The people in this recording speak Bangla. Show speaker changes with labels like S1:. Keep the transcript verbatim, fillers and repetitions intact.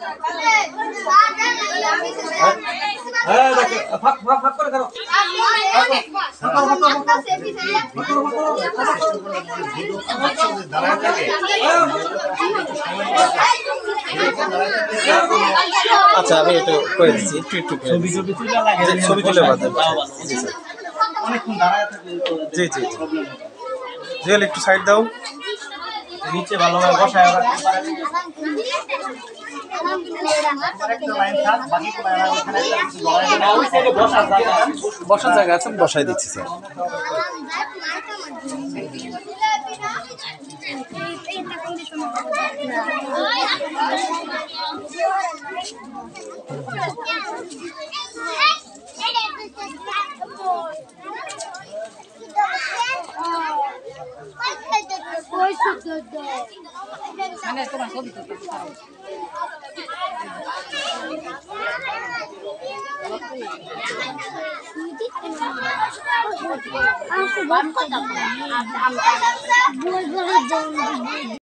S1: আচ্ছা আমি একটু করে দিচ্ছি একটু একটু ছবি ছবি ছবি তুলে জি জি জি একটু সাইড দাও নিচে ভালোভাবে বসায় বসার জায়গা আছে আমি বসাই দিচ্ছি স্যার
S2: মানে তোমার ছবি তুলতে পারো